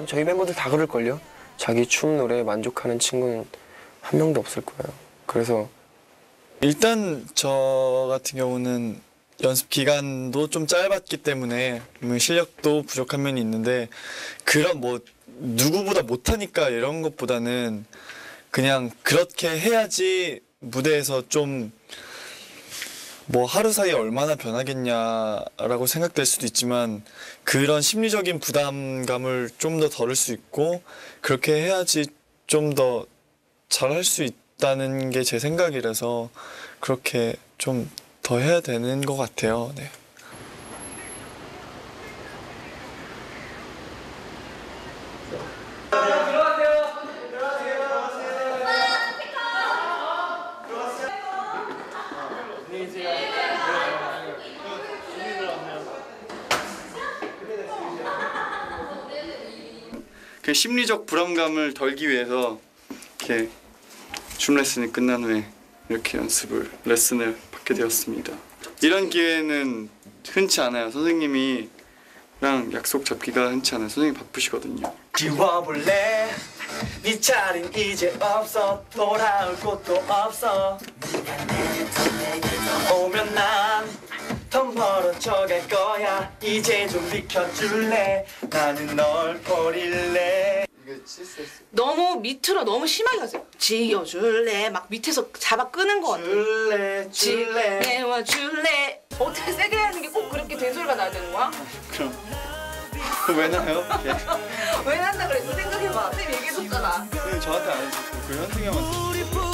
저희 멤버들 다 그럴걸요. 자기 춤 노래에 만족하는 친구는 한 명도 없을 거예요. 그래서 일단 저 같은 경우는 연습 기간도 좀 짧았기 때문에 실력도 부족한 면이 있는데 그런 뭐 누구보다 못하니까 이런 것보다는 그냥 그렇게 해야지 무대에서 좀 뭐 하루 사이에 얼마나 변하겠냐라고 생각될 수도 있지만 그런 심리적인 부담감을 좀 더 덜을 수 있고 그렇게 해야지 좀 더 잘할 수 있다는 게 제 생각이라서 그렇게 좀 더 해야 되는 것 같아요. 네. 그 심리적 불안감을 덜기 위해서 이렇게 춤 레슨이 끝난 후에 이렇게 레슨을 받게 되었습니다. 이런 기회는 흔치 않아요. 선생님이랑 약속 잡기가 흔치 않아요. 선생님 바쁘시거든요. 지워볼래? 네 차례는 이제 없어. 돌아올 곳도 없어. 오면 난 더 멀어져 갈 거야. 이제 좀 비켜줄래? 나는 널 버릴래. 너무 밑으로 너무 심하게 가세요. 지겨줄래 막 밑에서 잡아 끄는 거 같아요. 줄래 내와줄래. 어떻게 세게 하는 게 꼭 그렇게 된소리가 나야 되는 거야? 그럼 왜 나요? 왜 난다 그랬어? 생각해봐. 쌤 얘기해줬잖아. 선생님 저한테 안 해주셨어요. 그 현승이 형한테.